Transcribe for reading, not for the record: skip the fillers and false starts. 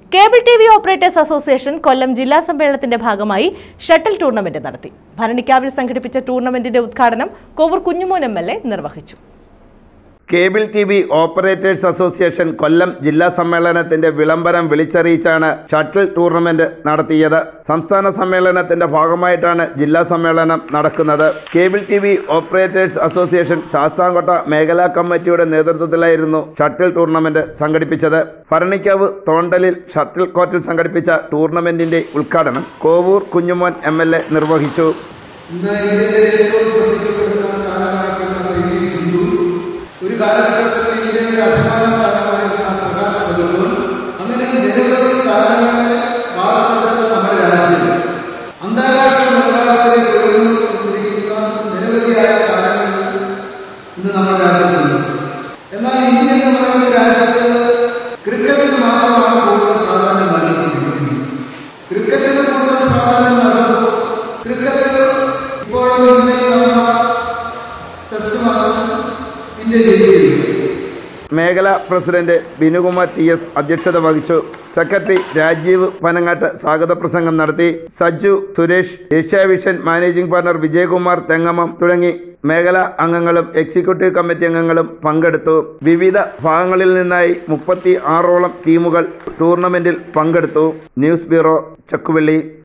Cable T V operators association Kollam ജില്ലാ സമ്മേളനത്തിന്റെ ഭാഗമായി ഷട്ടിൽ ടൂർണമെന്റ് നടത്തി. ഭരണിക്കാവിൽ സംഘടിപ്പിച്ച ടൂർണമെന്റിന്റെ ഉദ്ഘാടനം കോവൂർ കുഞ്ഞുമോൻ MLA നിർവഹിച്ചു. Cable T V operators association Kollam ജില്ലാ സമ്മേളനത്തിന്റെ വിളംബരം വിളിച്ചറിയിച്ചാണ് ഷട്ടിൽ ടൂർണമെന്റ് നടത്തിയത്. സംസ്ഥാന സമ്മേളനത്തിന്റെ ഭാഗമായിട്ടാണ് ജില്ലാ സമ്മേളനം നടക്കുന്നത്. Cable T V operators association Sasthamcotta മേഖലാ കമ്മിറ്റിയുടെ നേതൃത്വത്തിലായിരുന്നു ഷട്ടിൽ ടൂർണമെന്റ് സംഘടിപ്പിച്ചത്. ഭരണിക്കാവ് തോണ്ടലിൽ ഷട്ടിൽ കോർട്ടിൽ സംഘടിപ്പിച്ച ടൂർണമെന്റിന്റെ ഉദ്ഘാടനം കോവൂർ കുഞ്ഞുമോൻ MLA നിർവഹിച്ചു. ഒരു കാലഘട്ടത്തിൽ ഇന്ത്യയുടെ അഭിമാനമായിരുന്ന പ്രകാശ് പദൂർ അങ്ങനെ നിരവധി താരങ്ങളെ വാർത്തെടുത്ത നമ്മുടെ രാജ്യം അന്താരാഷ്ട്ര നിലവാരത്തിലേക്ക് ഉയർന്നുകൊണ്ടിരിക്കുന്ന നിരവധിയായ താരങ്ങൾ ഇന്ന് നമ്മുടെ രാജ്യത്തുണ്ട്. എന്നാൽ ഇന്ത്യ എന്ന് പറയുന്ന രാജ്യത്ത് ക്രിക്കറ്റിന് മാത്രമാണ് കൂടുതൽ പ്രാധാന്യം നൽകിക്കൊണ്ടിരിക്കുന്നത്. ക്രിക്കറ്റിന് കൂടുതൽ പ്രാധാന്യം നൽകുമ്പോൾ ക്രിക്കറ്റ് ഇപ്പോഴും ഇന്ത്യയിൽ ടെസ്റ്റുമാണ് മേഖലാ പ്രസിഡന്റ് ബിനുകുമാർ TS അധ്യക്ഷത വഹിച്ചു. സെക്രട്ടറി രാജീവ് പനങ്ങാട്ട് സ്വാഗത പ്രസംഗം നടത്തി. Sajju Suresh, Asiavision managing partner Vijayakumar Thengamam തുടങ്ങി മേഖലാ അംഗങ്ങളും എക്സിക്യൂട്ടീവ് കമ്മിറ്റി അംഗങ്ങളും പങ്കെടുത്തു. വിവിധ ഭാഗങ്ങളിൽ നിന്നായി 36ഓളം ടീമുകൾ ടൂർണമെന്റിൽ പങ്കെടുത്തു. News bureau, Chakkuvalli.